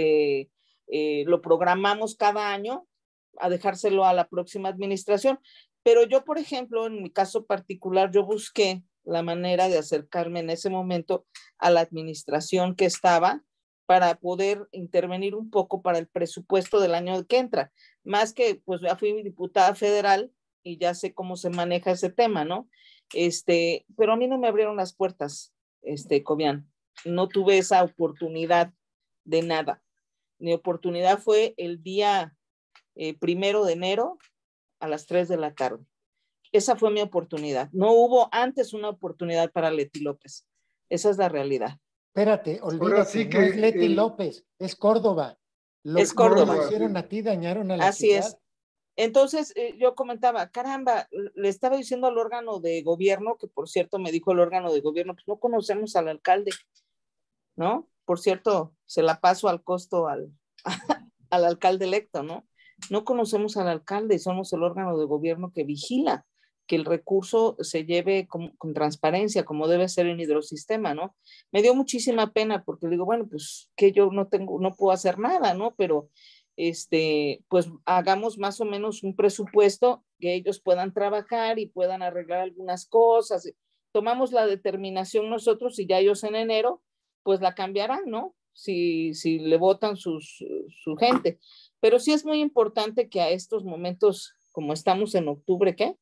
lo programamos cada año, a dejárselo a la próxima administración. Pero yo, por ejemplo, en mi caso particular, yo busqué la manera de acercarme en ese momento a la administración que estaba para poder intervenir un poco para el presupuesto del año que entra. Más que, pues ya fui diputada federal y ya sé cómo se maneja ese tema, ¿no? Pero a mí no me abrieron las puertas, Cobian. No tuve esa oportunidad de nada. Mi oportunidad fue el día 1 de enero a las 3 de la tarde. Esa fue mi oportunidad. No hubo antes una oportunidad para Leti López. Esa es la realidad. Espérate, olvídate, sí que no es Leti López, es Córdoba. Es Córdoba. Lo hicieron a ti, dañaron a la Así ciudad. Es. Entonces yo comentaba, caramba, le estaba diciendo al órgano de gobierno, que por cierto me dijo el órgano de gobierno, pues no conocemos al alcalde, ¿no? Por cierto, se la paso al costo al alcalde electo, ¿no? No conocemos al alcalde, somos el órgano de gobierno que vigila que el recurso se lleve con transparencia, como debe ser en hidrosistema, ¿no? Me dio muchísima pena porque digo, bueno, pues que yo no puedo hacer nada, ¿no? Pero pues hagamos más o menos un presupuesto que ellos puedan trabajar y puedan arreglar algunas cosas. Tomamos la determinación nosotros y ya ellos en enero, pues la cambiarán, ¿no? Si le votan su gente. Pero sí es muy importante que a estos momentos, como estamos en octubre, ¿qué?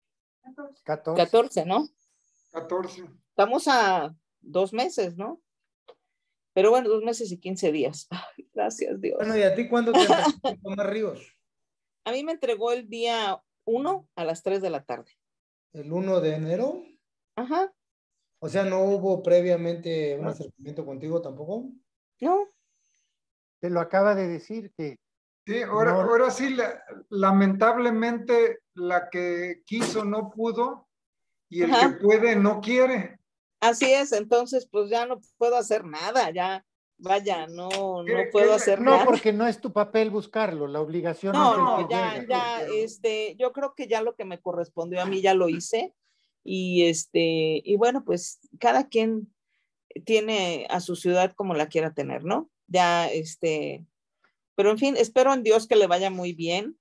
14, ¿no? 14. Estamos a 2 meses, ¿no? Pero bueno, 2 meses y 15 días. Ay, gracias, Dios. Bueno, ¿y a ti cuándo te entregó Tomás Ríos? A mí me entregó el día 1 a las 3 de la tarde. ¿El 1 de enero? Ajá. O sea, ¿no hubo previamente un acercamiento contigo tampoco? No. Te lo acaba de decir que... Sí, ahora sí, lamentablemente la que quiso no pudo y el que puede no quiere. Así es, entonces pues ya no puedo hacer nada, ya, vaya, no puedo hacer nada. No, porque no es tu papel buscarlo, la obligación no, es del que ya, yo creo que ya lo que me correspondió a mí ya lo hice y bueno, pues cada quien tiene a su ciudad como la quiera tener, ¿no? Ya, pero en fin, espero en Dios que le vaya muy bien.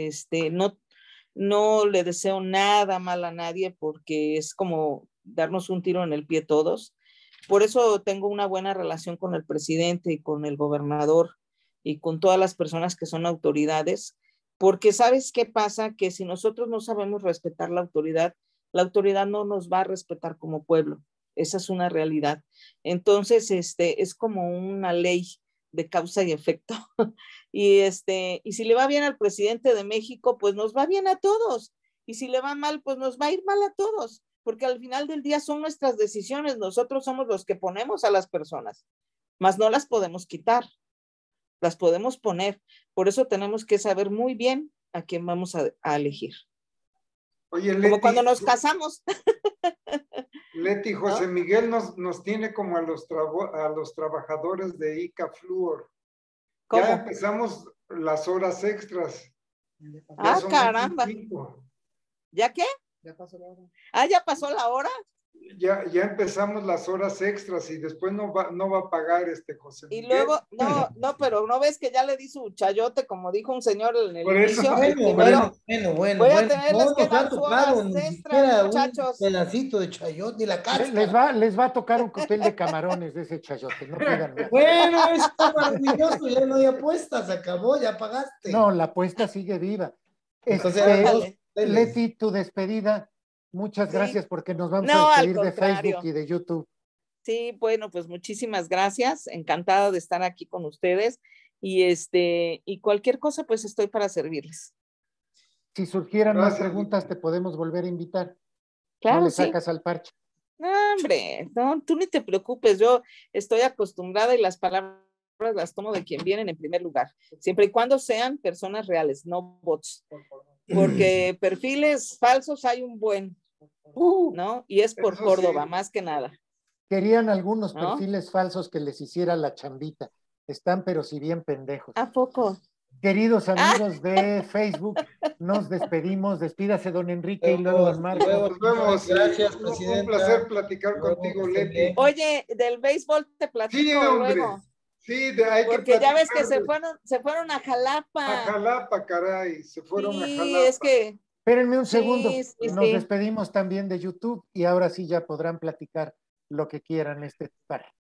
No le deseo nada mal a nadie porque es como darnos un tiro en el pie todos. Por eso tengo una buena relación con el presidente y con el gobernador y con todas las personas que son autoridades, porque ¿sabes qué pasa? Que si nosotros no sabemos respetar la autoridad no nos va a respetar como pueblo. Esa es una realidad. Entonces, es como una ley de causa y efecto. Y si le va bien al presidente de México, pues nos va bien a todos. Y si le va mal, pues nos va a ir mal a todos, porque al final del día son nuestras decisiones. Nosotros somos los que ponemos a las personas, mas no las podemos quitar, las podemos poner. Por eso tenemos que saber muy bien a quién vamos a elegir. Oye, Leti, como cuando nos casamos. Leti, José Miguel nos tiene como a los trabajadores de ICA Fluor. ¿Cómo? Ya empezamos las horas extras. Ah, caramba. ¿Ya qué? Ya pasó la hora. Ah, ¿ya pasó la hora? Ya empezamos las horas extras y después no va a pagar José Miguel. Y luego, no, pero ¿no ves que ya le di su chayote, como dijo un señor en el inicio? Bueno, voy a tenerles que dar su horas extras, muchachos. Un pedacito de chayote, ni la cáscara. Les va a tocar un cóctel de camarones de ese chayote, no pidan más. Bueno, está maravilloso, ya no hay apuestas, se acabó, ya pagaste. No, la apuesta sigue viva. Entonces, Leti, tu despedida. Muchas gracias porque nos vamos a despedir de Facebook y de YouTube. Sí, bueno, pues muchísimas gracias. Encantada de estar aquí con ustedes y cualquier cosa, pues estoy para servirles. Si surgieran más preguntas, te podemos volver a invitar. Claro, no le sacas al parche. No, hombre, no, tú ni te preocupes. Yo estoy acostumbrada y las palabras las tomo de quien vienen en primer lugar, siempre y cuando sean personas reales, no bots. Porque perfiles falsos hay un buen, ¿no? Y es por Córdoba, sí. Más que nada. Querían algunos perfiles falsos que les hiciera la chambita. Están, pero si bien pendejos. ¿A poco? Queridos amigos de Facebook, nos despedimos. Despídase, don Enrique, y luego don Marco. Nos vemos. Gracias, presidente. Un placer platicar contigo, Leti. Oye, del béisbol te platico luego. Sí, porque ya ves que se fueron a Jalapa. A Jalapa, caray, se fueron a Jalapa. Sí, es que... Espérenme un segundo. Nos despedimos también de YouTube y ahora sí ya podrán platicar lo que quieran par.